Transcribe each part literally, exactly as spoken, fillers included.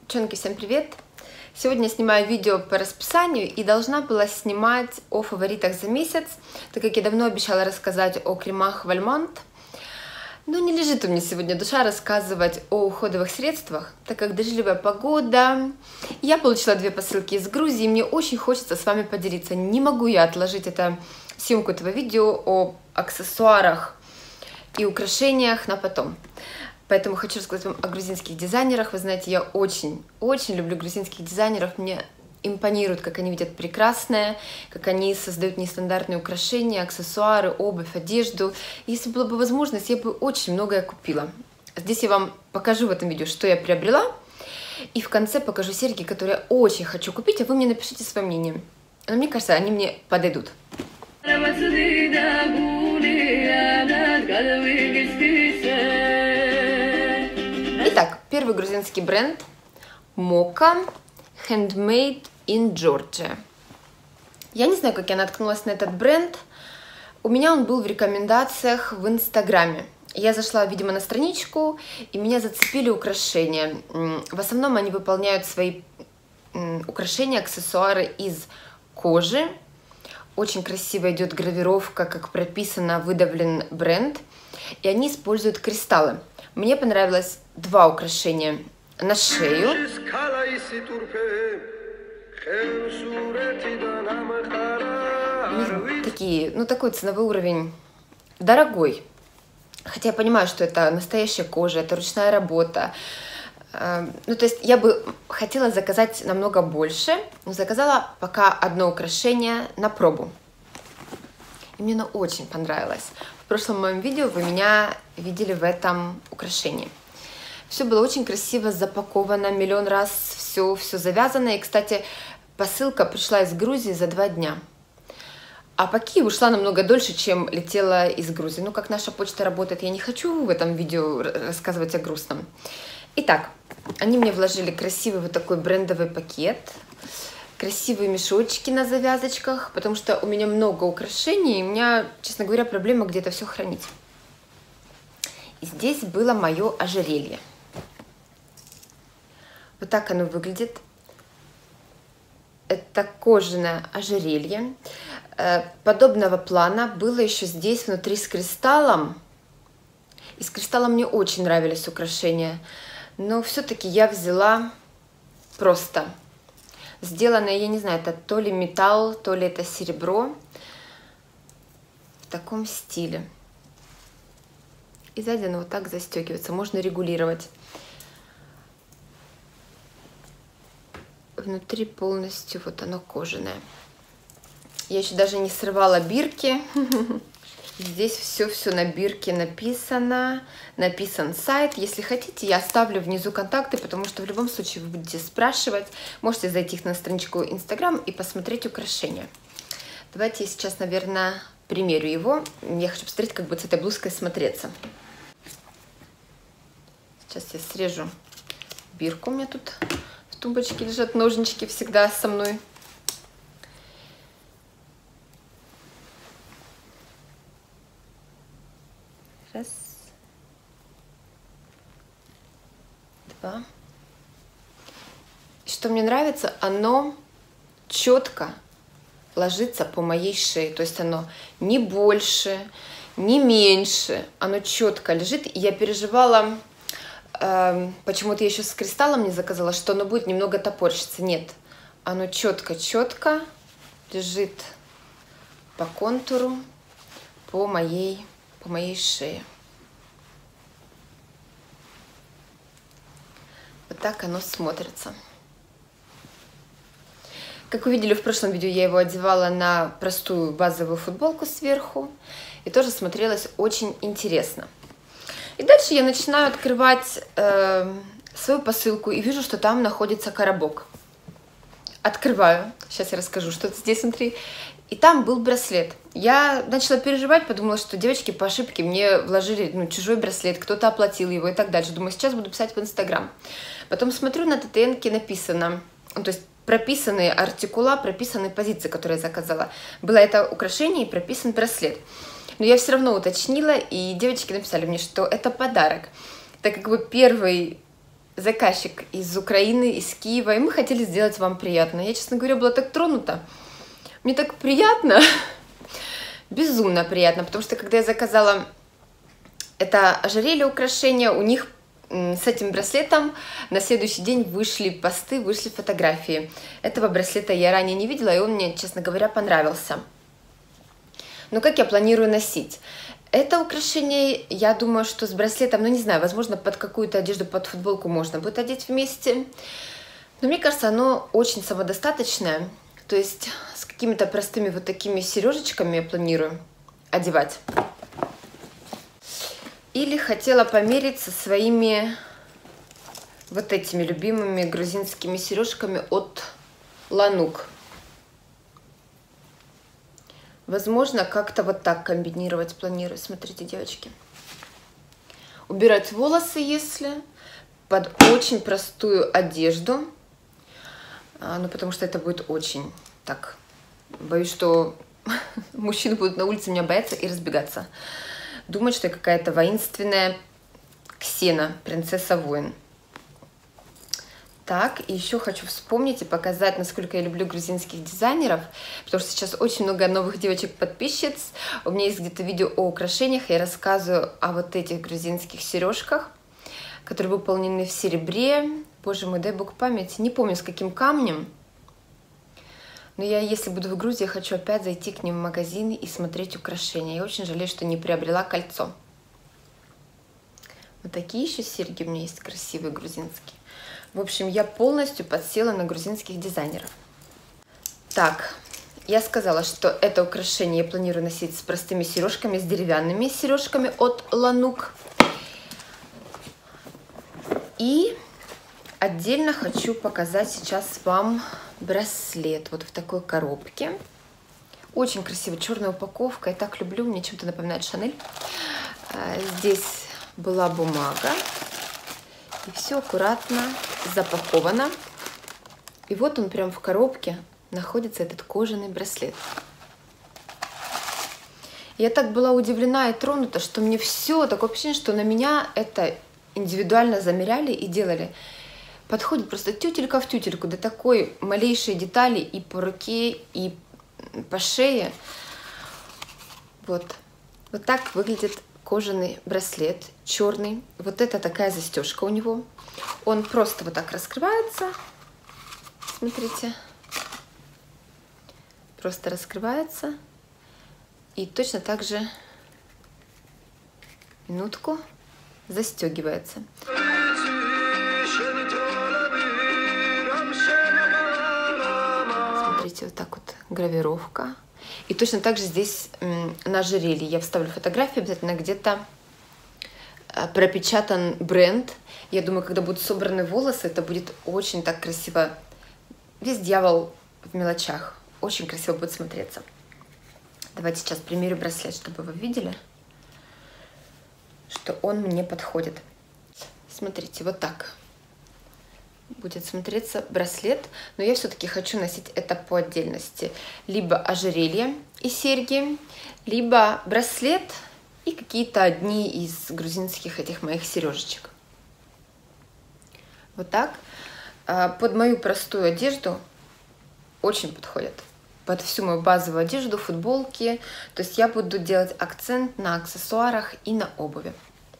Девчонки, всем привет! Сегодня я снимаю видео по расписанию и должна была снимать о фаворитах за месяц, так как я давно обещала рассказать о кремах Вальмонт. Но не лежит у меня сегодня душа рассказывать о уходовых средствах, так как дождливая погода. Я получила две посылки из Грузии, и мне очень хочется с вами поделиться. Не могу я отложить это, съемку этого видео о аксессуарах и украшениях на потом. Поэтому хочу рассказать вам о грузинских дизайнерах. Вы знаете, я очень-очень люблю грузинских дизайнеров. Мне импонирует, как они видят прекрасное, как они создают нестандартные украшения, аксессуары, обувь, одежду. Если была бы возможность, я бы очень многое купила. Здесь я вам покажу в этом видео, что я приобрела. И в конце покажу серьги, которые я очень хочу купить, а вы мне напишите свое мнение. Но мне кажется, они мне подойдут. Итак, первый грузинский бренд Mocha Handmade in Georgia. Я не знаю, как я наткнулась на этот бренд. У меня он был в рекомендациях в Инстаграме. Я зашла, видимо, на страничку, и меня зацепили украшения. В основном они выполняют свои украшения, аксессуары из кожи. Очень красиво идет гравировка, как прописано, выдавлен бренд. И они используют кристаллы. Мне понравилось два украшения на шею. Такие, ну такой ценовой уровень дорогой. Хотя я понимаю, что это настоящая кожа, это ручная работа. Ну то есть я бы хотела заказать намного больше, но заказала пока одно украшение на пробу. И мне оно очень понравилось. В прошлом моем видео вы меня видели в этом украшении. Все было очень красиво запаковано, миллион раз все, все завязано. И, кстати, посылка пришла из Грузии за два дня. А по Киеву ушла намного дольше, чем летела из Грузии. Ну, как наша почта работает, я не хочу в этом видео рассказывать о грустном. Итак, они мне вложили красивый вот такой брендовый пакет. Красивые мешочки на завязочках, потому что у меня много украшений, и у меня, честно говоря, проблема где-то все хранить. И здесь было мое ожерелье. Вот так оно выглядит. Это кожаное ожерелье. Подобного плана было еще здесь внутри с кристаллом. И с кристаллом мне очень нравились украшения. Но все-таки я взяла просто... Сделанное, я не знаю, это то ли металл, то ли это серебро. В таком стиле. И сзади оно вот так застегивается. Можно регулировать. Внутри полностью вот оно кожаное. Я еще даже не срывала бирки. Здесь все-все на бирке написано. Написан сайт. Если хотите, я оставлю внизу контакты, потому что в любом случае вы будете спрашивать. Можете зайти на страничку Инстаграм и посмотреть украшения. Давайте я сейчас, наверное, примерю его. Я хочу посмотреть, как будет с этой блузкой смотреться. Сейчас я срежу бирку. У меня тут в тумбочке лежат ножнички всегда со мной. Раз, два. Что мне нравится, оно четко ложится по моей шее. То есть оно не больше, не меньше. Оно четко лежит. И я переживала, э, почему-то я еще с кристаллом не заказала, что оно будет немного топорщиться. Нет, оно четко-четко лежит по контуру, по моей по моей шее. Вот так оно смотрится. Как вы видели в прошлом видео, я его одевала на простую базовую футболку сверху. И тоже смотрелось очень интересно. И дальше я начинаю открывать э, свою посылку и вижу, что там находится коробок. Открываю. Сейчас я расскажу, что здесь внутри. И там был браслет. Я начала переживать, подумала, что девочки по ошибке мне вложили ну, чужой браслет, кто-то оплатил его и так дальше. Думаю, сейчас буду писать в Инстаграм. Потом смотрю, на ТТНке написано, ну, то есть прописаны артикула, прописаны позиции, которые я заказала. Было это украшение и прописан браслет. Но я все равно уточнила, и девочки написали мне, что это подарок. Так как бы первый заказчик из Украины, из Киева, и мы хотели сделать вам приятно. Я, честно говоря, была так тронута. Мне так приятно, безумно приятно, потому что когда я заказала это ожерелье, украшение, у них с этим браслетом на следующий день вышли посты, вышли фотографии. Этого браслета я ранее не видела, и он мне, честно говоря, понравился. Но как я планирую носить? Это украшение, я думаю, что с браслетом, ну не знаю, возможно, под какую-то одежду, под футболку можно будет одеть вместе. Но мне кажется, оно очень самодостаточное. То есть с какими-то простыми вот такими сережечками я планирую одевать. Или хотела померить со своими вот этими любимыми грузинскими сережками от Ланук. Возможно, как-то вот так комбинировать планирую. Смотрите, девочки. Убирать волосы, если под очень простую одежду. А, ну, потому что это будет очень так. Боюсь, что мужчины будут на улице меня бояться и разбегаться. Думать, что я какая-то воинственная Ксена, принцесса-воин. Так, и еще хочу вспомнить и показать, насколько я люблю грузинских дизайнеров, потому что сейчас очень много новых девочек-подписчиц. У меня есть где-то видео о украшениях, я рассказываю о вот этих грузинских сережках, которые выполнены в серебре. Боже мой, дай бог памяти, не помню с каким камнем. Но я, если буду в Грузии, хочу опять зайти к ним в магазин и смотреть украшения. Я очень жалею, что не приобрела кольцо. Вот такие еще серьги у меня есть красивые, грузинские. В общем, я полностью подсела на грузинских дизайнеров. Так, я сказала, что это украшение я планирую носить с простыми сережками, с деревянными сережками от Ланук. И отдельно хочу показать сейчас вам браслет вот в такой коробке. Очень красивая черная упаковка. Я так люблю, мне чем-то напоминает Шанель. Здесь была бумага. И все аккуратно запаковано. И вот он прям в коробке находится, этот кожаный браслет. Я так была удивлена и тронута, что мне все, такое ощущение, что на меня это индивидуально замеряли и делали. Подходит просто тютелька в тютельку, до такой малейшей детали и по руке, и по шее. Вот. Вот так выглядит кожаный браслет, черный. Вот это такая застежка у него. Он просто вот так раскрывается. Смотрите. Просто раскрывается. И точно так же, минутку, застегивается. Смотрите, вот так вот гравировка. И точно так же здесь на ожерелье. Я вставлю фотографию, обязательно где-то пропечатан бренд. Я думаю, когда будут собраны волосы, это будет очень так красиво. Весь дьявол в мелочах. Очень красиво будет смотреться. Давайте сейчас примерю браслет, чтобы вы видели, что он мне подходит. Смотрите, вот так будет смотреться браслет, но я все-таки хочу носить это по отдельности. Либо ожерелье и серьги, либо браслет и какие-то одни из грузинских этих моих сережечек. Вот так. Под мою простую одежду очень подходит. Под всю мою базовую одежду, футболки. То есть я буду делать акцент на аксессуарах и на обуви.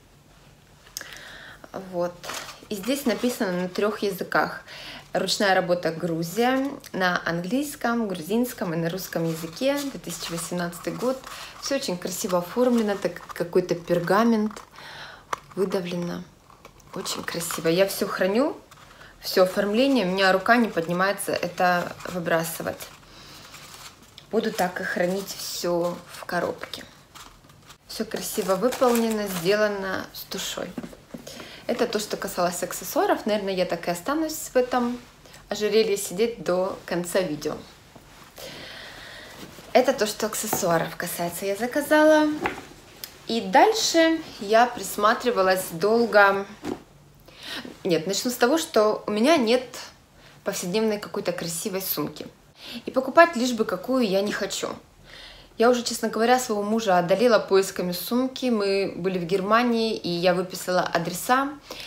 Вот. И здесь написано на трех языках. Ручная работа Грузия, на английском, грузинском и на русском языке. две тысячи восемнадцатый год. Все очень красиво оформлено, так какой-то пергамент выдавлено. Очень красиво. Я все храню, все оформление. У меня рука не поднимается это выбрасывать. Буду так и хранить все в коробке. Все красиво выполнено, сделано с душой. Это то, что касалось аксессуаров. Наверное, я так и останусь в этом ожерелье сидеть до конца видео. Это то, что аксессуаров касается. Я заказала. И дальше я присматривалась долго. Нет, начну с того, что у меня нет повседневной какой-то красивой сумки. И покупать лишь бы какую я не хочу. Я уже, честно говоря, своего мужа одолела поисками сумки. Мы были в Германии, и я выписала адреса.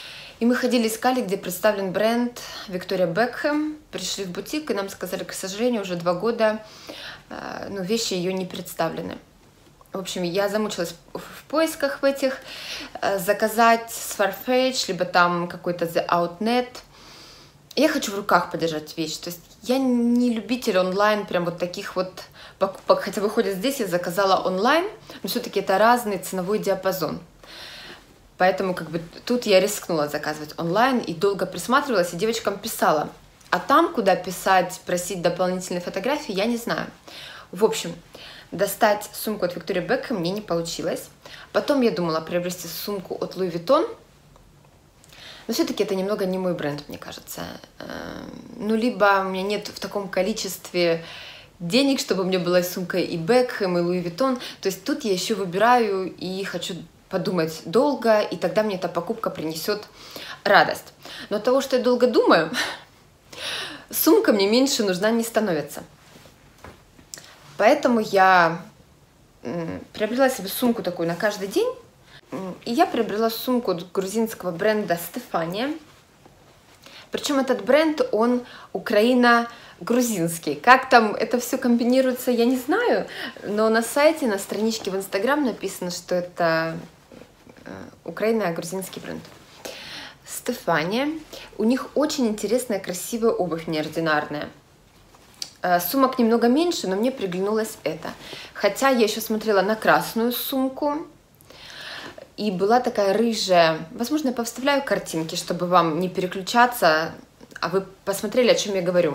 И мы ходили, искали, где представлен бренд Виктория Бекхэм. Пришли в бутик, и нам сказали, к сожалению, уже два года ну, вещи ее не представлены. В общем, я замучилась в поисках в этих. Заказать с Farfetch, либо там какой-то The Outnet. Я хочу в руках подержать вещь. То есть я не любитель онлайн прям вот таких вот покупок. Хотя выходит здесь, я заказала онлайн, но все-таки это разный ценовой диапазон. Поэтому как бы тут я рискнула заказывать онлайн и долго присматривалась, и девочкам писала. А там, куда писать, просить дополнительные фотографии, я не знаю. В общем, достать сумку от Виктории Бекхэм мне не получилось. Потом я думала приобрести сумку от Луи Виттон. Но все-таки это немного не мой бренд, мне кажется. Ну, либо у меня нет в таком количестве денег, чтобы у меня была сумка и Бекхэм, и Луи Виттон. То есть тут я еще выбираю и хочу подумать долго, и тогда мне эта покупка принесет радость. Но от того, что я долго думаю, сумка мне меньше нужна не становится. Поэтому я приобрела себе сумку такую на каждый день. И я приобрела сумку грузинского бренда Стефания. Причем этот бренд, он украино-грузинский. Как там это все комбинируется, я не знаю. Но на сайте, на страничке в Инстаграм написано, что это украино-грузинский бренд. Стефания. У них очень интересная, красивая обувь, неординарная. Сумок немного меньше, но мне приглянулось это. Хотя я еще смотрела на красную сумку. И была такая рыжая. Возможно, я повставляю картинки, чтобы вам не переключаться, а вы посмотрели, о чем я говорю.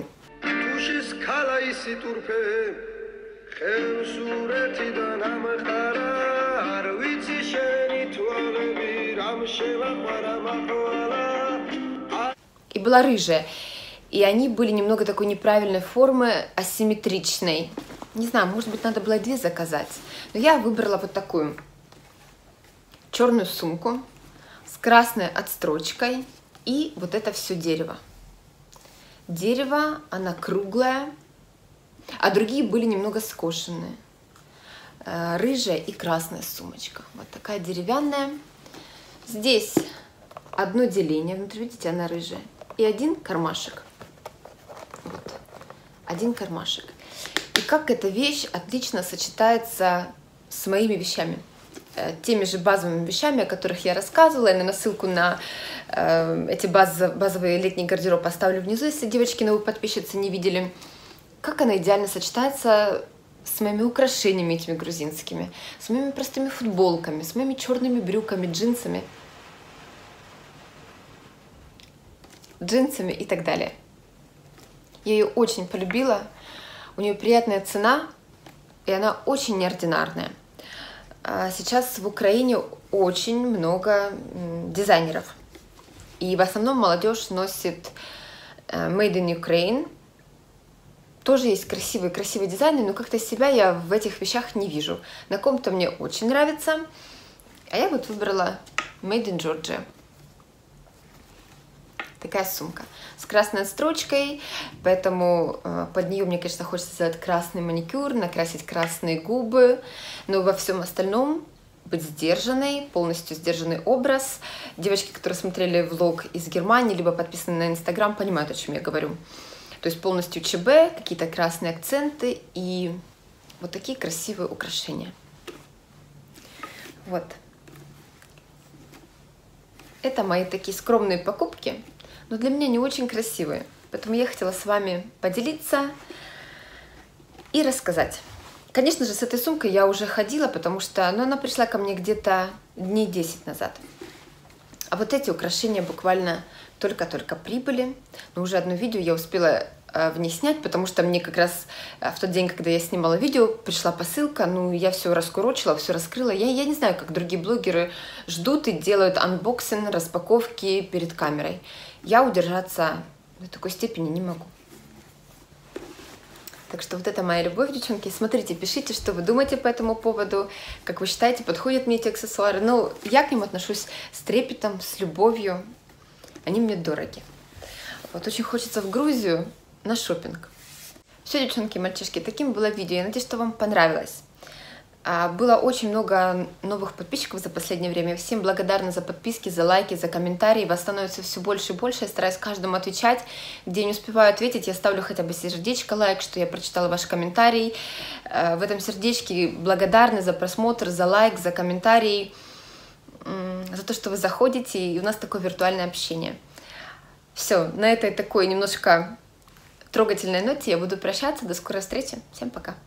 И была рыжая. И они были немного такой неправильной формы, асимметричной. Не знаю, может быть, надо было две заказать. Но я выбрала вот такую черную сумку с красной отстрочкой. И вот это все дерево. Дерево, она круглая, а другие были немного скошенные. Рыжая и красная сумочка. Вот такая деревянная. Здесь одно деление, внутри, видите, она рыжая. И один кармашек. Вот. Один кармашек. И как эта вещь отлично сочетается с моими вещами. Теми же базовыми вещами, о которых я рассказывала. Я на ссылку на э, эти баз, базовые летний гардероб поставлю внизу, если девочки, новые подписчицы, не видели. Как она идеально сочетается с моими украшениями этими грузинскими, с моими простыми футболками, с моими черными брюками, джинсами. джинсами и так далее. Я ее очень полюбила. У нее приятная цена, и она очень неординарная. Сейчас в Украине очень много дизайнеров. И в основном молодежь носит Made in Ukraine. Тоже есть красивые, красивые дизайны, но как-то себя я в этих вещах не вижу. На ком-то мне очень нравится, а я вот выбрала Made in Georgia. Такая сумка с красной строчкой, поэтому э, под нее мне, конечно, хочется сделать красный маникюр, накрасить красные губы, но во всем остальном быть сдержанной, полностью сдержанный образ. Девочки, которые смотрели влог из Германии, либо подписаны на Инстаграм, понимают, о чем я говорю. То есть полностью ЧБ, какие-то красные акценты и вот такие красивые украшения. Вот. Это мои такие скромные покупки, но для меня не очень красивые. Поэтому я хотела с вами поделиться и рассказать. Конечно же, с этой сумкой я уже ходила, потому что ну, она пришла ко мне где-то дней десять назад. А вот эти украшения буквально только-только прибыли. Но уже одно видео я успела э, в ней снять, потому что мне как раз э, в тот день, когда я снимала видео, пришла посылка. Ну, я все раскурочила, все раскрыла. Я, я не знаю, как другие блогеры ждут и делают анбоксинг, распаковки перед камерой. Я удержаться до такой степени не могу. Так что вот это моя любовь, девчонки. Смотрите, пишите, что вы думаете по этому поводу, как вы считаете, подходят мне эти аксессуары. Ну, я к ним отношусь с трепетом, с любовью. Они мне дороги. Вот очень хочется в Грузию на шопинг. Все, девчонки и мальчишки, таким было видео. Я надеюсь, что вам понравилось. Было очень много новых подписчиков за последнее время. Всем благодарна за подписки, за лайки, за комментарии. Вас становится все больше и больше. Я стараюсь каждому отвечать. Где не успеваю ответить, я ставлю хотя бы сердечко, лайк, что я прочитала ваш комментарий. В этом сердечке благодарны за просмотр, за лайк, за комментарий, за то, что вы заходите, и у нас такое виртуальное общение. Все, на этой такой немножко трогательной ноте я буду прощаться. До скорой встречи. Всем пока.